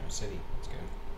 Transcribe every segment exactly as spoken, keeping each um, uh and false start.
city. That's good.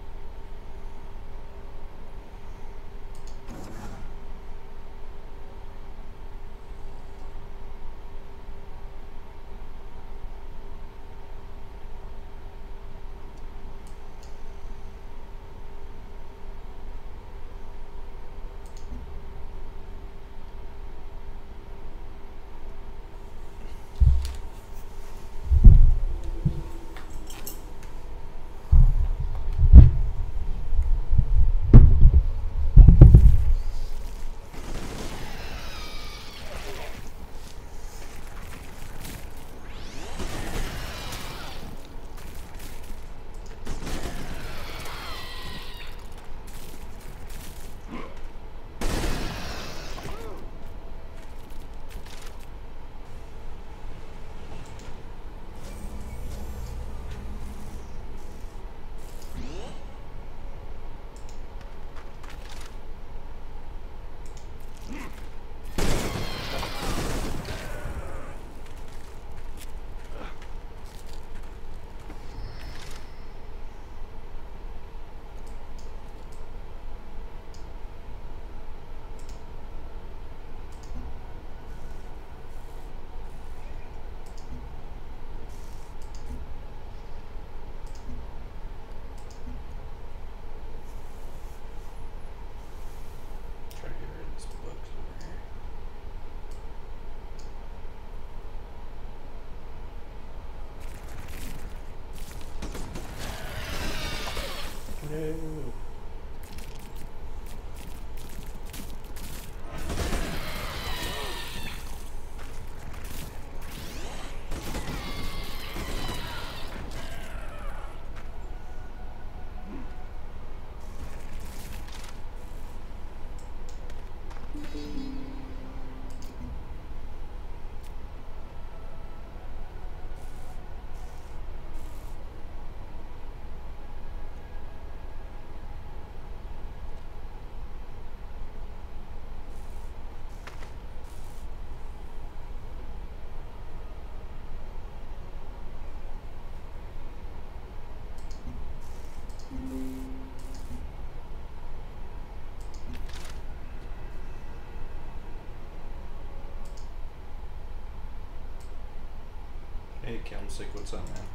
No. Hey, Kelmsick, what's up, man?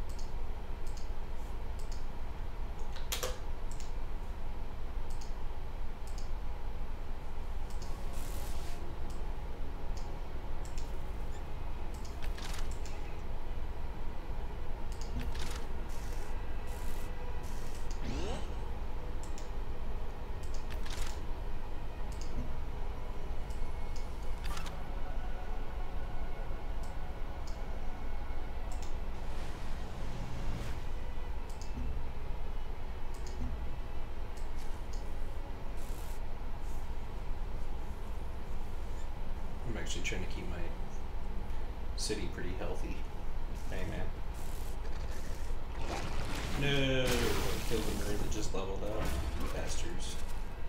I'm actually trying to keep my city pretty healthy. Hey, man. No! I killed the Meier that just leveled up. You bastards.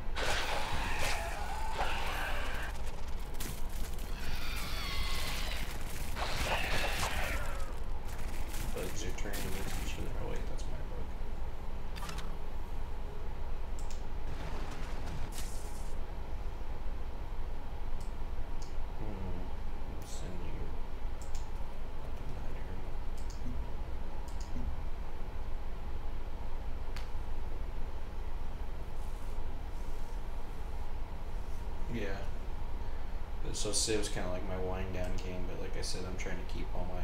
Bugs are turning against each other. Oh wait, that's my bug. Yeah. But so Civ's kind of like my wind down game, but like I said, I'm trying to keep all my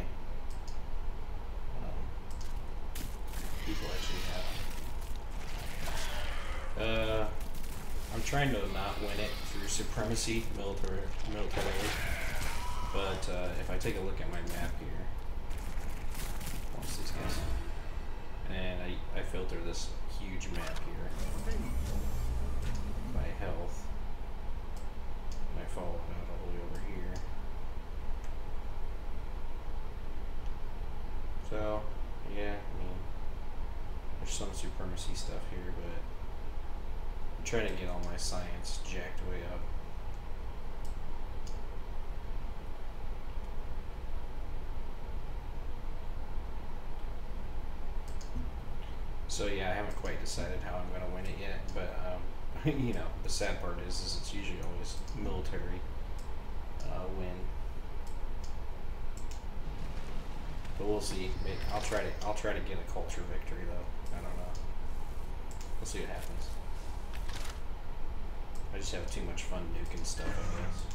um, people actually happy. Uh, I'm trying to not win it through supremacy, military, militarily. But uh, if I take a look at my map here, what's these guys? And I, I filter this huge map here by health. And I follow it out all the way over here. So, yeah, I mean, there's some supremacy stuff here, but I'm trying to get all my science jacked way up. So yeah, I haven't quite decided how I'm gonna win it yet, but um, you know, the sad part is, is it's usually always military uh, win. But we'll see. Maybe I'll try to I'll try to get a culture victory though. I don't know. We'll see what happens. I just have too much fun nuking stuff, I guess.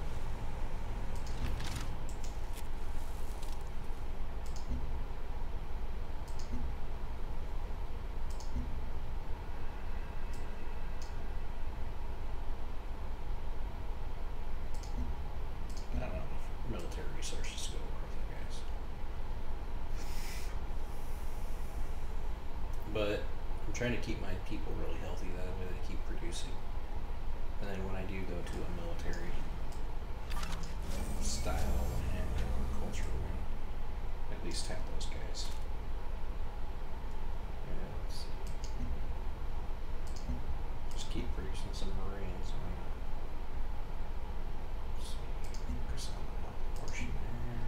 I don't know if military resources go worth it, guys. But I'm trying to keep my people really healthy, that way they keep producing. And then when I do go to a military style and culture win, at least have those guys. Yeah, let's see. Just keep producing some Marines. Why not? Let's see. Focus on the health portion there.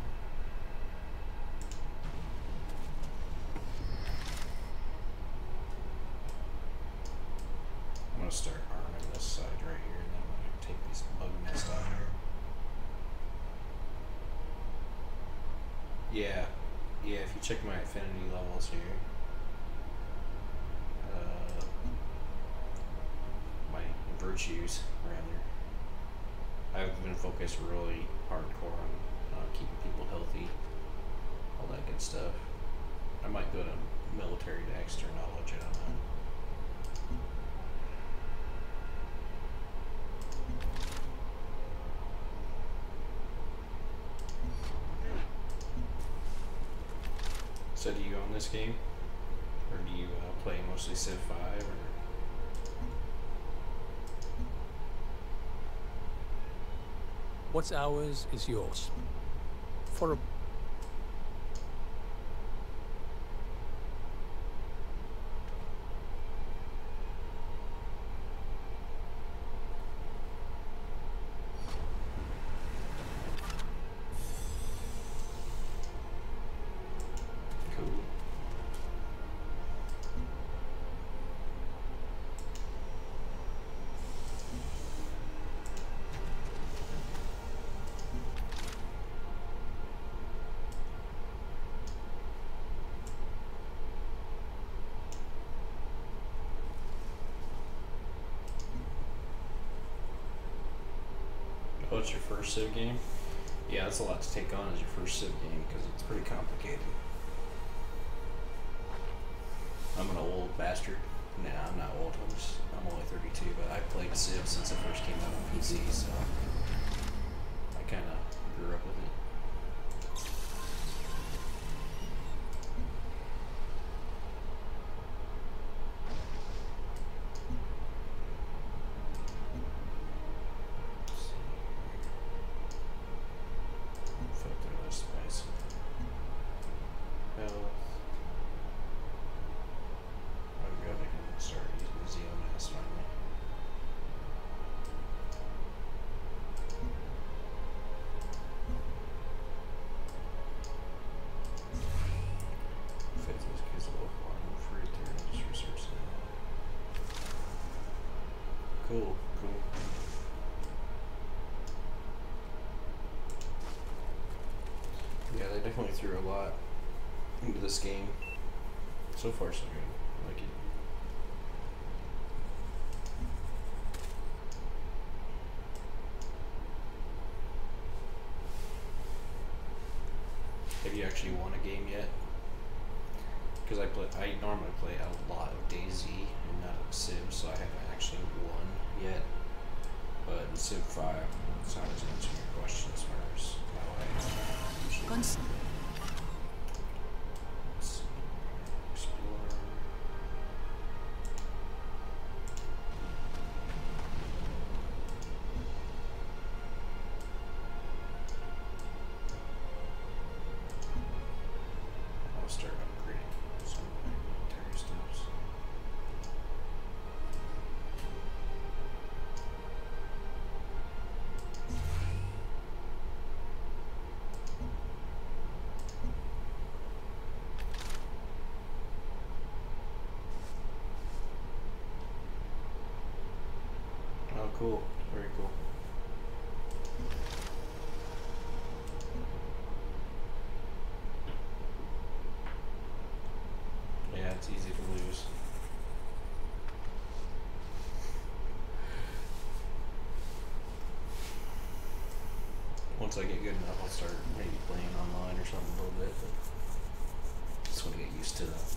I'm gonna start arming this side right here, and then I'm gonna take these bug nest out here. Yeah, yeah. If you check my affinity levels here, uh, my virtues rather, I've been focused really hardcore on uh, keeping people healthy, all that good stuff. I might go to military to extra knowledge it on that. So do you own this game? Or do you uh, play mostly Civ five? Or? What's ours is yours. For a Oh, it's your first Civ game? Yeah, that's a lot to take on as your first Civ game because it's pretty complicated. I'm an old bastard. Nah, I'm not old. I'm just, I'm only thirty-two, but I've played Civ since it first came out on P C, so I kind of grew up with it. Cool, cool. Yeah, they definitely threw a lot into this game. So far, so good. I like it. Have you actually won a game yet? Because I play, I normally play a lot of DayZ and not of Civ, so I haven't actually won yet. But in Civ five, it's always answering your questions, whereas how I usually. Let's see. Explore. I'll start upgrading some of my military stuffs. cool. Very cool. Yeah, it's easy to lose. Once I get good enough, I'll start maybe playing online or something a little bit, but just want to get used to that.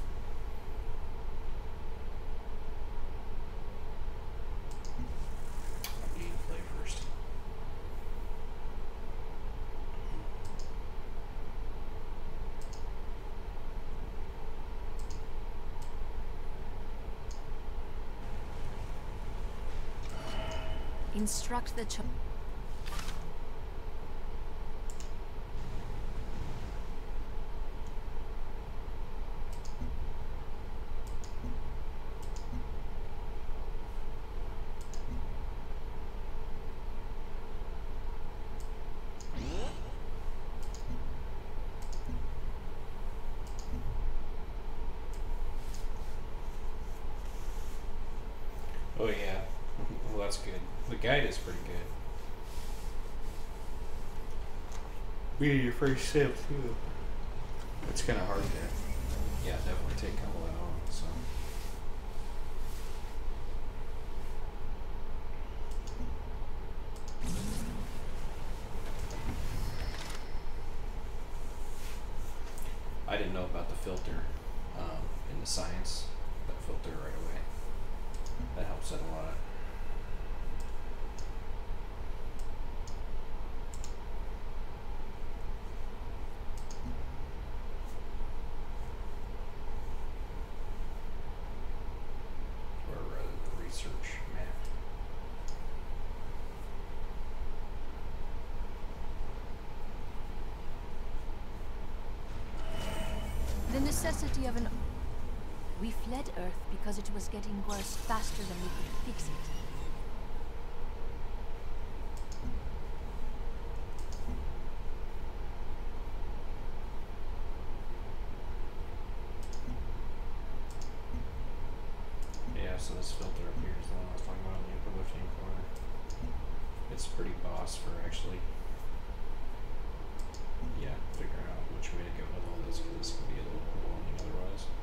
I need to play first. Instruct the child. Oh yeah, well that's good. The guide is pretty good. Be your first sip too. It's kind of hard to, yeah, definitely take all that on. So. I didn't know about the filter um, in the science. That filter right away. That helps it a lot. Or rather, the research map. The necessity of an... We fled Earth because it was getting worse faster than we could fix it. Yeah, so this filter up here is the one I was talking about in the upper left-hand corner. It's pretty boss for actually, yeah, figuring out which way to go with all this, because this can be a little overwhelming otherwise.